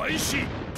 開始。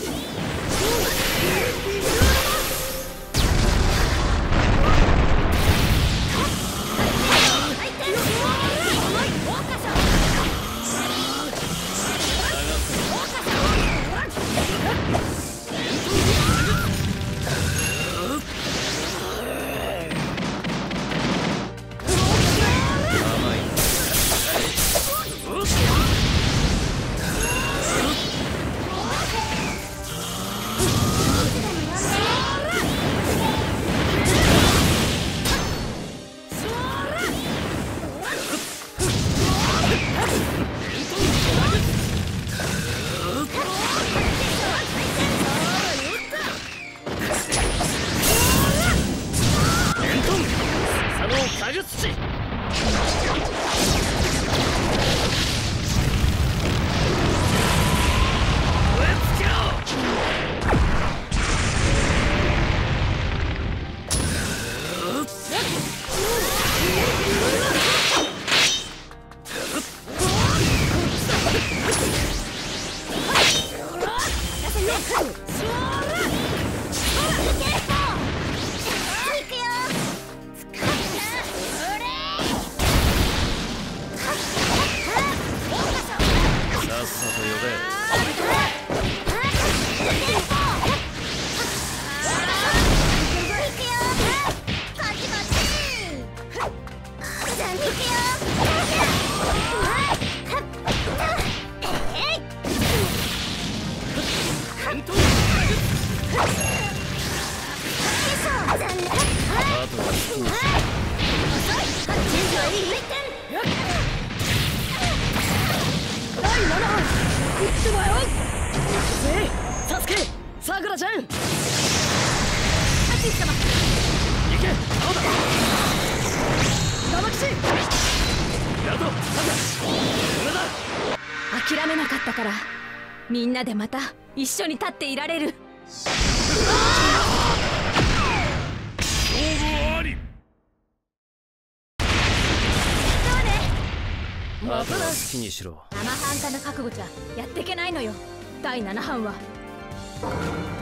さくらちゃん、アキ様行け。青だ玉吉、ヤト、さくら、俺だ。 諦めなかったからみんなでまた一緒に立っていられる。 勝負あり。 あとは好きにしろ。 生半可な覚悟じゃやっていけないのよ。第7班は